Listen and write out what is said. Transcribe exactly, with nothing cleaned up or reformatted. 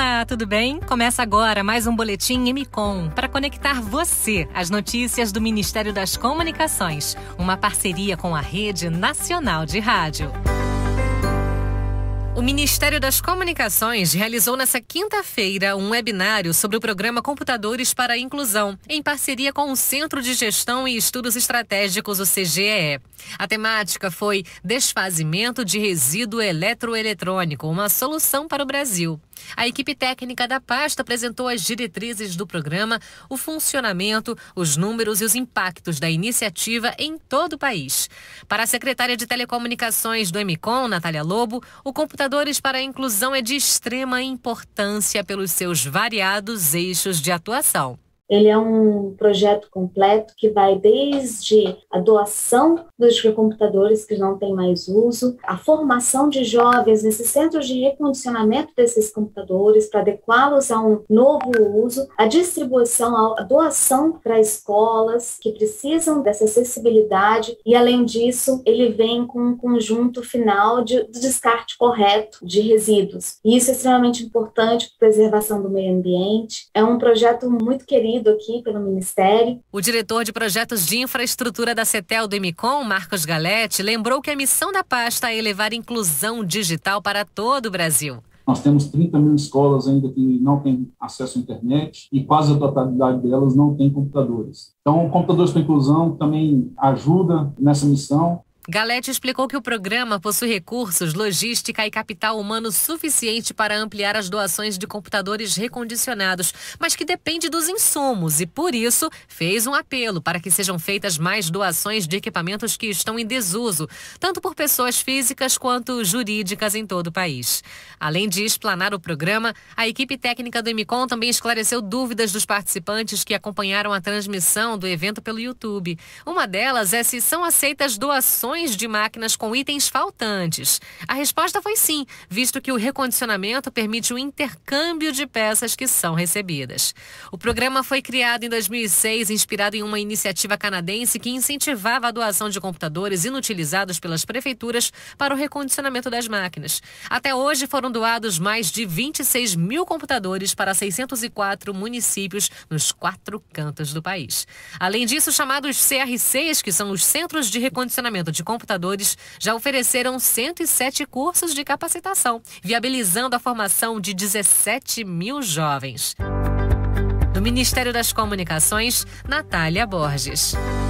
Olá, tudo bem? Começa agora mais um Boletim M Com para conectar você às notícias do Ministério das Comunicações, uma parceria com a Rede Nacional de Rádio. O Ministério das Comunicações realizou nesta quinta-feira um webinário sobre o programa Computadores para a Inclusão, em parceria com o Centro de Gestão e Estudos Estratégicos, o C G E E. A temática foi Desfazimento de Resíduo Eletroeletrônico, uma solução para o Brasil. A equipe técnica da pasta apresentou as diretrizes do programa, o funcionamento, os números e os impactos da iniciativa em todo o país. Para a secretária de Telecomunicações do M Com, Natália Lobo, o Computadores para a Inclusão é de extrema importância pelos seus variados eixos de atuação. Ele é um projeto completo que vai desde a doação dos computadores que não têm mais uso, a formação de jovens nesses centros de recondicionamento desses computadores para adequá-los a um novo uso, a distribuição, a doação para escolas que precisam dessa acessibilidade e, além disso, ele vem com um conjunto final de, de descarte correto de resíduos. E isso é extremamente importante para a preservação do meio ambiente. É um projeto muito querido aqui pelo Ministério. O diretor de projetos de infraestrutura da CETEL do M Com, Marcos Galetti, lembrou que a missão da pasta é levar inclusão digital para todo o Brasil. Nós temos trinta mil escolas ainda que não têm acesso à internet e quase a totalidade delas não tem computadores. Então, o Computadores para a Inclusão também ajuda nessa missão. Galetti explicou que o programa possui recursos, logística e capital humano suficiente para ampliar as doações de computadores recondicionados, mas que depende dos insumos e, por isso, fez um apelo para que sejam feitas mais doações de equipamentos que estão em desuso, tanto por pessoas físicas quanto jurídicas em todo o país. Além de explanar o programa, a equipe técnica do M Com também esclareceu dúvidas dos participantes que acompanharam a transmissão do evento pelo YouTube. Uma delas é se são aceitas doações de máquinas com itens faltantes. A resposta foi sim, visto que o recondicionamento permite o intercâmbio de peças que são recebidas. O programa foi criado em dois mil e seis, inspirado em uma iniciativa canadense que incentivava a doação de computadores inutilizados pelas prefeituras para o recondicionamento das máquinas. Até hoje foram doados mais de vinte e seis mil computadores para seiscentos e quatro municípios nos quatro cantos do país. Além disso, chamados C R Cs, que são os Centros de Recondicionamento de Computadores, já ofereceram cento e sete cursos de capacitação, viabilizando a formação de dezessete mil jovens. Do Ministério das Comunicações, Natália Borges.